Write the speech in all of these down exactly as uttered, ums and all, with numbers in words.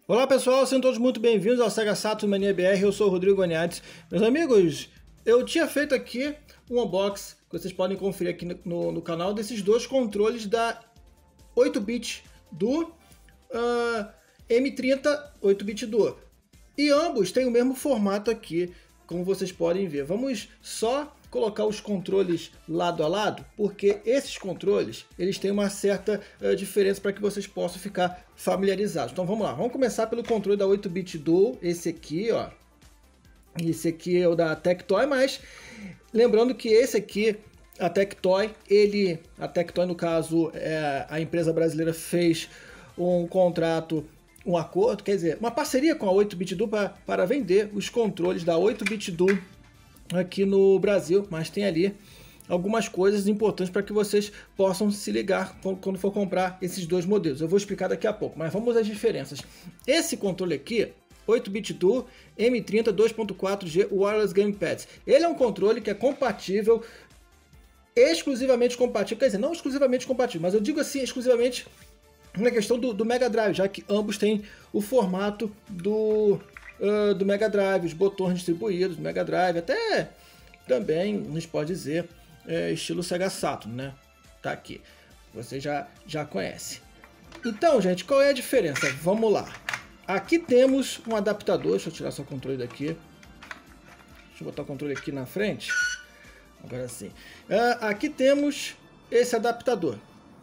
Olá pessoal, sejam todos muito bem-vindos ao Sega Saturn Mania B R, eu sou o Rodrigo Oniades. Meus amigos, eu tinha feito aqui um unboxing, que vocês podem conferir aqui no, no, no canal, desses dois controles da oito bit do uh, M trinta oito bit Duo. E ambos têm o mesmo formato aqui, como vocês podem ver. Vamos só colocar os controles lado a lado, porque esses controles eles têm uma certa uh, diferença para que vocês possam ficar familiarizados. Então vamos lá, vamos começar pelo controle da oito bit Duo, esse aqui, ó. Esse aqui é o da Tectoy, mas lembrando que esse aqui, a Tectoy, ele, a Tectoy no caso, é, a empresa brasileira fez um contrato, um acordo, quer dizer, uma parceria com a oito bit Duo para, para vender os controles da oito bit Duo aqui no Brasil, mas tem ali algumas coisas importantes para que vocês possam se ligar quando for comprar esses dois modelos. Eu vou explicar daqui a pouco, mas vamos às diferenças. Esse controle aqui, oito bit Duo M trinta dois ponto quatro G Wireless Gamepad, ele é um controle que é compatível, exclusivamente compatível, quer dizer, não exclusivamente compatível, mas eu digo assim, exclusivamente na questão do, do Mega Drive, já que ambos têm o formato do Uh, do Mega Drive, os botões distribuídos do Mega Drive, até também, a gente pode dizer, é, estilo Sega Saturn, né? Tá aqui, você já, já conhece. Então, gente, qual é a diferença? Vamos lá. Aqui temos um adaptador, deixa eu tirar só o controle daqui. Deixa eu botar o controle aqui na frente. Agora sim. Uh, aqui temos esse adaptador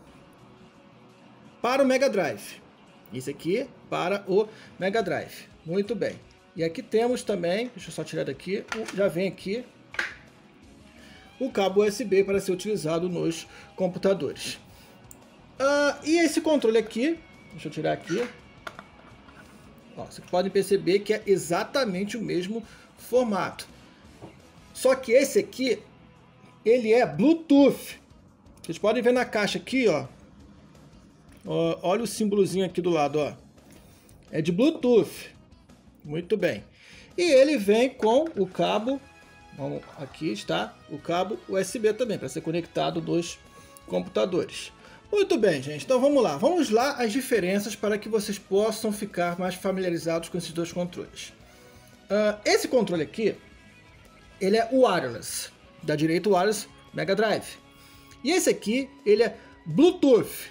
para o Mega Drive. Esse aqui para o Mega Drive. Muito bem. E aqui temos também, deixa eu só tirar daqui, já vem aqui o cabo U S B para ser utilizado nos computadores. Ah, e esse controle aqui, deixa eu tirar aqui, ó, vocês podem perceber que é exatamente o mesmo formato. Só que esse aqui, ele é Bluetooth. Vocês podem ver na caixa aqui, ó. Ó, olha o símbolozinho aqui do lado, ó. É de Bluetooth. Muito bem. E ele vem com o cabo, vamos, aqui está o cabo U S B também, para ser conectado nos computadores. Muito bem, gente. Então vamos lá. Vamos lá as diferenças para que vocês possam ficar mais familiarizados com esses dois controles. Uh, esse controle aqui, ele é wireless. Da direita, wireless Mega Drive. E esse aqui, ele é Bluetooth.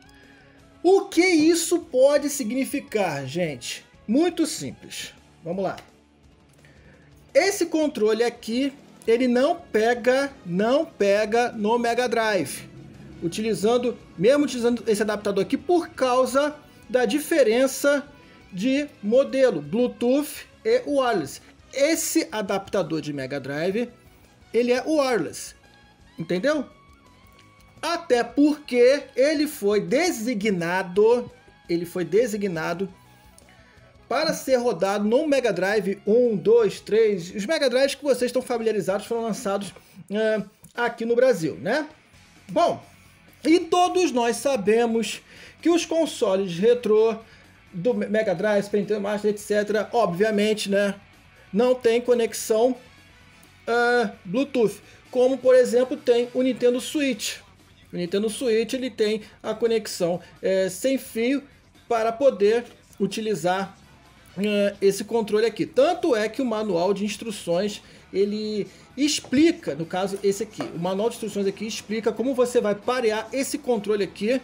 O que isso pode significar, gente? Muito simples. Vamos lá. Esse controle aqui, ele não pega, não pega no Mega Drive. Utilizando, mesmo utilizando esse adaptador aqui, por causa da diferença de modelo Bluetooth e wireless. Esse adaptador de Mega Drive, ele é wireless. Entendeu? Até porque ele foi designado, ele foi designado para ser rodado no Mega Drive um, dois, três, os Mega Drives que vocês estão familiarizados foram lançados uh, aqui no Brasil, né? Bom, e todos nós sabemos que os consoles retrô do Mega Drive, Super Nintendo Master, etcétera, obviamente, né, não tem conexão uh, Bluetooth, como por exemplo tem o Nintendo Switch. O Nintendo Switch ele tem a conexão é, sem fio para poder utilizar uh, esse controle aqui. Tanto é que o manual de instruções ele explica, no caso esse aqui, o manual de instruções aqui explica como você vai parear esse controle aqui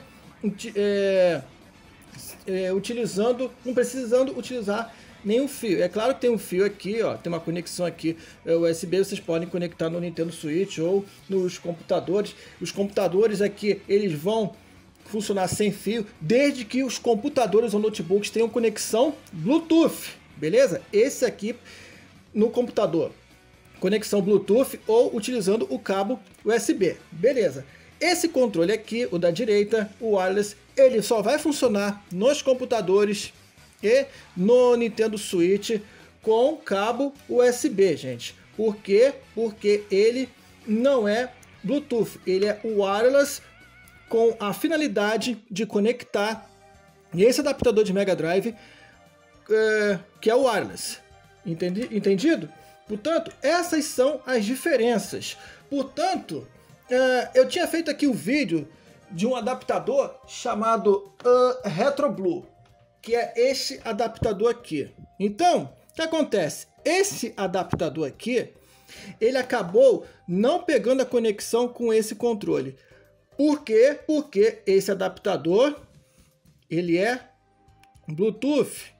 é, é, utilizando, não precisando utilizar nenhum fio. É claro que tem um fio aqui, ó, tem uma conexão aqui é, U S B, vocês podem conectar no Nintendo Switch ou nos computadores. Os computadores aqui, eles vão funcionar sem fio, desde que os computadores ou notebooks tenham conexão Bluetooth, beleza? Esse aqui no computador, conexão Bluetooth ou utilizando o cabo U S B, beleza? Esse controle aqui, o da direita, o wireless, ele só vai funcionar nos computadores e no Nintendo Switch com cabo U S B, gente. Por quê? Porque ele não é Bluetooth, ele é wireless com a finalidade de conectar esse adaptador de Mega Drive, é, que é o wireless. Entendi? Entendido? Portanto, essas são as diferenças. Portanto, é, eu tinha feito aqui um vídeo de um adaptador chamado uh, Retro Blue. que é este adaptador aqui. Então, o que acontece? Esse adaptador aqui, ele acabou não pegando a conexão com esse controle. Por quê? Porque esse adaptador, ele é Bluetooth.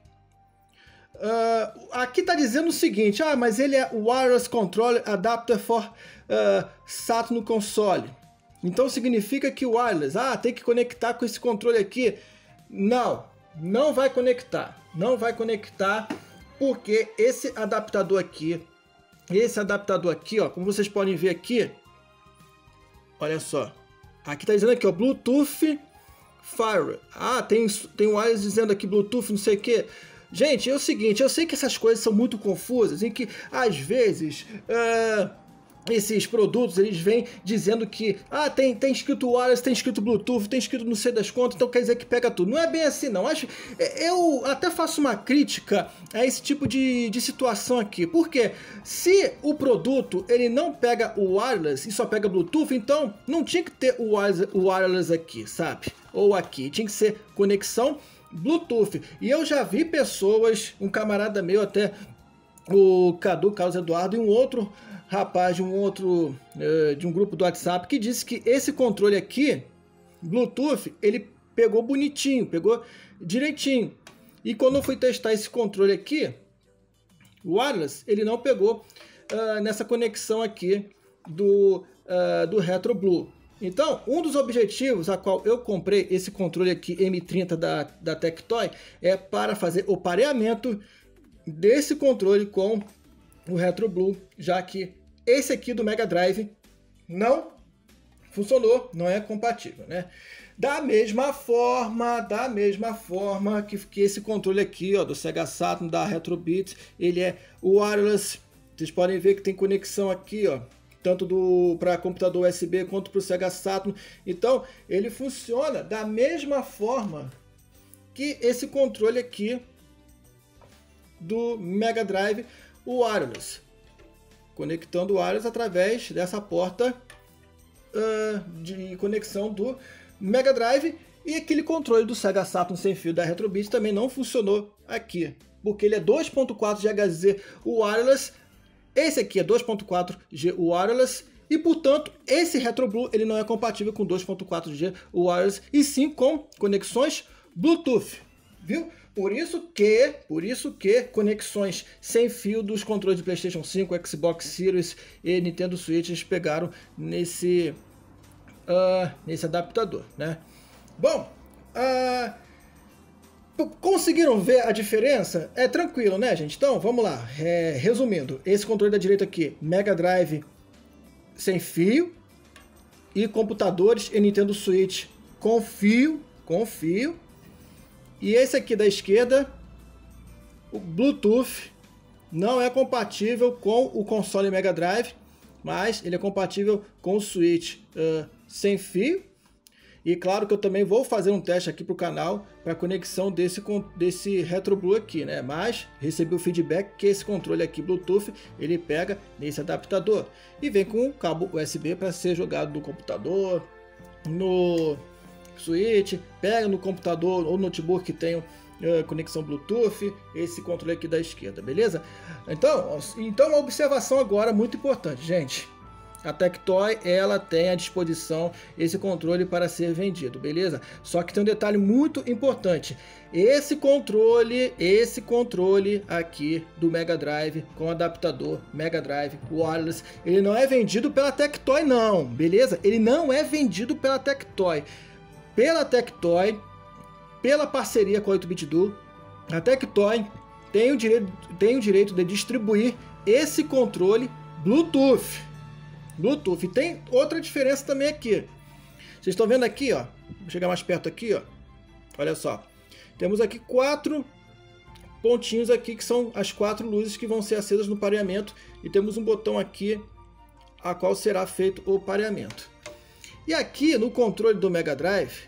Uh, aqui está dizendo o seguinte, ah, mas ele é Wireless Control Adapter for uh, Saturn Console. Então significa que o wireless, ah, tem que conectar com esse controle aqui. Não, não vai conectar, não vai conectar, porque esse adaptador aqui, esse adaptador aqui, ó, como vocês podem ver aqui, olha só, aqui está dizendo aqui, ó, Bluetooth Fire. Ah, tem, tem wireless dizendo aqui Bluetooth, não sei o que. Gente, é o seguinte, eu sei que essas coisas são muito confusas, em que às vezes uh, esses produtos eles vêm dizendo que ah, tem, tem escrito wireless, tem escrito Bluetooth, tem escrito não sei das contas, então quer dizer que pega tudo. Não é bem assim não. Acho, eu até faço uma crítica a esse tipo de, de situação aqui. Porque se o produto ele não pega o wireless e só pega Bluetooth, então não tinha que ter o wireless, o wireless aqui, sabe? Ou aqui, tinha que ser conexão Bluetooth. E eu já vi pessoas, um camarada meu até, o Cadu, Carlos Eduardo, e um outro rapaz de um outro, uh, de um grupo do WhatsApp, que disse que esse controle aqui, Bluetooth, ele pegou bonitinho, pegou direitinho. E quando eu fui testar esse controle aqui, wireless, ele não pegou uh, nessa conexão aqui do, uh, do Retro Blue. Então, um dos objetivos a qual eu comprei esse controle aqui M trinta da, da Tectoy é para fazer o pareamento desse controle com o Retro Blue, já que esse aqui do Mega Drive não funcionou, não é compatível, né? Da mesma forma, da mesma forma que, que esse controle aqui, ó, do Sega Saturn, da Retrobit, ele é wireless. Vocês podem ver que tem conexão aqui, ó, tanto para computador U S B quanto para o Sega Saturn. Então, ele funciona da mesma forma que esse controle aqui do Mega Drive wireless, conectando o wireless através dessa porta uh, de conexão do Mega Drive. E aquele controle do Sega Saturn sem fio da Retrobit também não funcionou aqui, porque ele é dois ponto quatro gigahertz wireless. Esse aqui é dois ponto quatro G wireless e, portanto, esse Retro Blue ele não é compatível com dois ponto quatro G wireless e sim com conexões Bluetooth, viu? Por isso que, por isso que conexões sem fio dos controles de PlayStation cinco, Xbox Series e Nintendo Switch eles pegaram nesse uh, nesse adaptador, né? Bom, uh, conseguiram ver a diferença? É tranquilo, né, gente? Então, vamos lá. É, resumindo, esse controle da direita aqui, Mega Drive sem fio e computadores e Nintendo Switch com fio, com fio. E esse aqui da esquerda, o Bluetooth, não é compatível com o console Mega Drive, mas ele é compatível com o Switch uh, sem fio. E claro que eu também vou fazer um teste aqui para o canal para conexão desse, desse Retro Blue aqui, né? Mas recebi o feedback que esse controle aqui Bluetooth ele pega nesse adaptador e vem com um cabo U S B para ser jogado no computador, no Switch, pega no computador ou notebook que tem uh, conexão Bluetooth, esse controle aqui da esquerda, beleza? Então, então uma observação agora muito importante, gente. A Tectoy, ela tem à disposição esse controle para ser vendido, beleza? Só que tem um detalhe muito importante. Esse controle, esse controle aqui do Mega Drive com adaptador Mega Drive wireless, ele não é vendido pela Tectoy não, beleza? Ele não é vendido pela Tectoy. Pela Tectoy, pela parceria com a oito bit do, a Tectoy tem o direito, tem o direito de distribuir esse controle Bluetooth. Bluetooth. E tem outra diferença também aqui. Vocês estão vendo aqui, ó. Vou chegar mais perto aqui, ó. Olha só. Temos aqui quatro pontinhos aqui, que são as quatro luzes que vão ser acesas no pareamento. E temos um botão aqui, a qual será feito o pareamento. E aqui no controle do Mega Drive,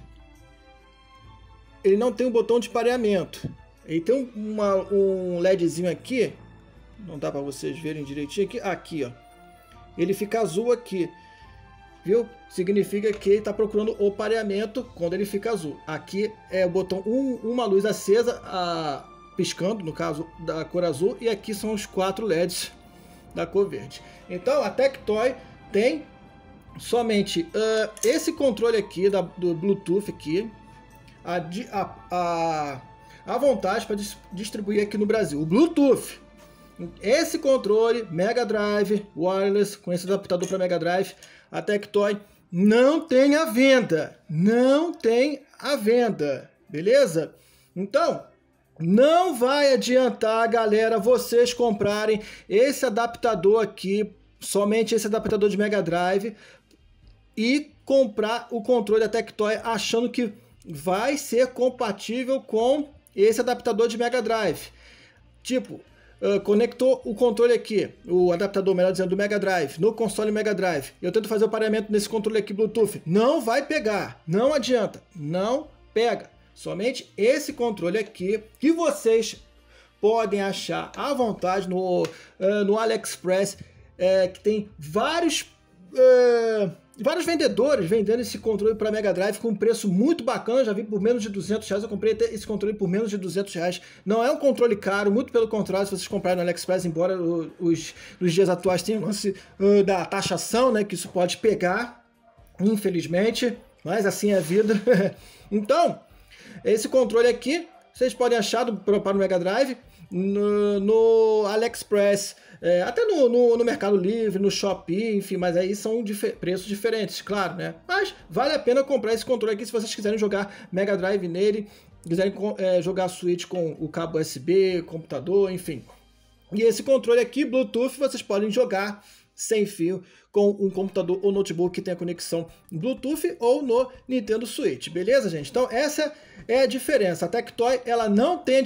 ele não tem um botão de pareamento. Ele tem uma, um LEDzinho aqui. Não dá para vocês verem direitinho aqui. Aqui, ó. Ele fica azul aqui. viu? Significa que ele está procurando o pareamento quando ele fica azul. Aqui é o botão um, uma luz acesa, a, piscando, no caso da cor azul, e aqui são os quatro L E Ds da cor verde. Então a Tectoy tem somente uh, esse controle aqui da, do Bluetooth aqui, a, a, a, a vontade para dis, distribuir aqui no Brasil. O Bluetooth, esse controle Mega Drive wireless com esse adaptador para Mega Drive, a Tectoy não tem à venda, não tem à venda, beleza? Então não vai adiantar, galera, vocês comprarem esse adaptador aqui, somente esse adaptador de Mega Drive, e comprar o controle da Tectoy achando que vai ser compatível com esse adaptador de Mega Drive. Tipo, uh, conectou o controle aqui, o adaptador, melhor dizendo, do Mega Drive, no console Mega Drive. Eu tento fazer o pareamento nesse controle aqui Bluetooth. Não vai pegar, não adianta, não pega. Somente esse controle aqui, que vocês podem achar à vontade no, uh, no AliExpress, uh, que tem vários... Uh, Vários vendedores vendendo esse controle para Mega Drive com um preço muito bacana, já vi por menos de duzentos reais, eu comprei esse controle por menos de duzentos reais. Não é um controle caro, muito pelo contrário, se vocês comprarem no AliExpress, embora os, os dias atuais tenham o lance uh, da taxação, né, que isso pode pegar, infelizmente, mas assim é a vida. Então, esse controle aqui, vocês podem achar do, para o Mega Drive no, no AliExpress, É, até no, no, no Mercado Livre, no Shopee, enfim, mas aí são difer preços diferentes, claro, né? Mas vale a pena comprar esse controle aqui se vocês quiserem jogar Mega Drive nele, quiserem é, jogar Switch com o cabo U S B, computador, enfim. E esse controle aqui, Bluetooth, vocês podem jogar sem fio com um computador ou notebook que tenha conexão Bluetooth ou no Nintendo Switch, beleza, gente? Então essa é a diferença. A Tectoy, ela não tem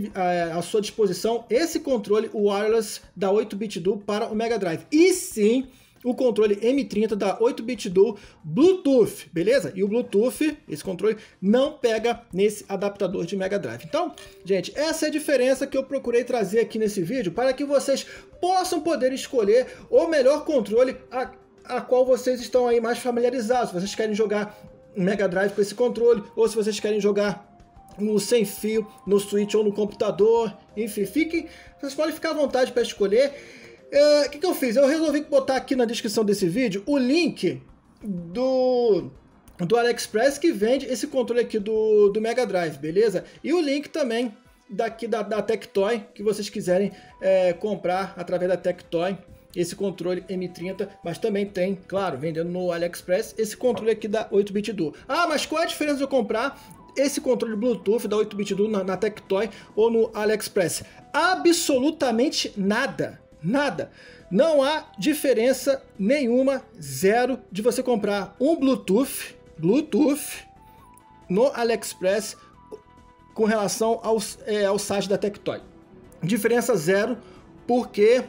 à sua disposição esse controle wireless da oito bit Duo para o Mega Drive, e sim o controle M trinta da oito bit Duo Bluetooth, beleza? E o Bluetooth, esse controle, não pega nesse adaptador de Mega Drive. Então, gente, essa é a diferença que eu procurei trazer aqui nesse vídeo para que vocês possam poder escolher o melhor controle a, a qual vocês estão aí mais familiarizados. Se vocês querem jogar Mega Drive com esse controle, ou se vocês querem jogar no sem fio, no Switch ou no computador, enfim, fiquem, vocês podem ficar à vontade para escolher. O é, que, que eu fiz? Eu resolvi botar aqui na descrição desse vídeo o link do, do AliExpress que vende esse controle aqui do, do Mega Drive, beleza? E o link também daqui da, da Tectoy, que vocês quiserem é, comprar através da Tectoy, esse controle M trinta, mas também tem, claro, vendendo no AliExpress, esse controle aqui da oito bit Duo. Ah, mas qual é a diferença de eu comprar esse controle Bluetooth da oito bit Duo na, na Tectoy ou no AliExpress? Absolutamente nada. Nada. Não há diferença nenhuma, zero, de você comprar um Bluetooth, Bluetooth no AliExpress com relação ao, é, ao site da Tectoy. Diferença zero, porque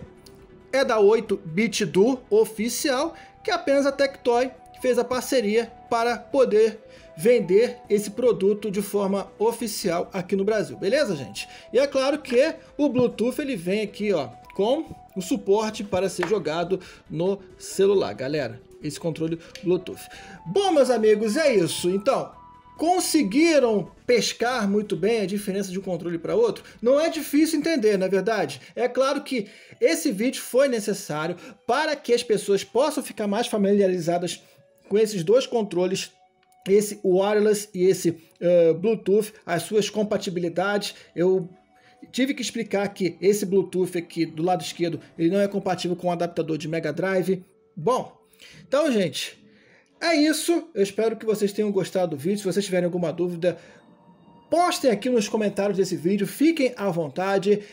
é da oito bit Duo oficial, que apenas a Tectoy fez a parceria para poder vender esse produto de forma oficial aqui no Brasil, beleza, gente? E é claro que o Bluetooth ele vem aqui, ó, com o suporte para ser jogado no celular, galera, esse controle Bluetooth. Bom, meus amigos, é isso. Então, conseguiram pescar muito bem a diferença de um controle para outro? Não é difícil entender, não é verdade? É claro que esse vídeo foi necessário para que as pessoas possam ficar mais familiarizadas com esses dois controles, esse wireless e esse uh, Bluetooth, as suas compatibilidades. Eu tive que explicar que esse Bluetooth aqui do lado esquerdo, ele não é compatível com o adaptador de Mega Drive. Bom, então, gente, é isso. Eu espero que vocês tenham gostado do vídeo. Se vocês tiverem alguma dúvida, postem aqui nos comentários desse vídeo. Fiquem à vontade.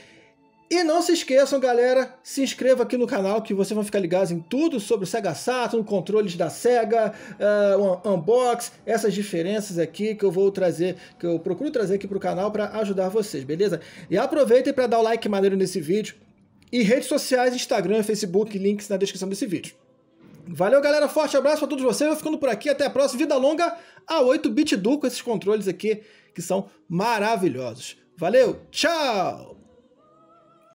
E não se esqueçam, galera, se inscreva aqui no canal que vocês vão ficar ligados em tudo sobre o Sega Saturn, controles da Sega, uh, um unbox, essas diferenças aqui que eu vou trazer, que eu procuro trazer aqui para o canal para ajudar vocês, beleza? E aproveitem para dar o like maneiro nesse vídeo. E redes sociais, Instagram, Facebook, links na descrição desse vídeo. Valeu, galera, forte abraço para todos vocês, eu vou ficando por aqui, até a próxima. Vida longa a oito bit Duo com esses controles aqui que são maravilhosos. Valeu, tchau!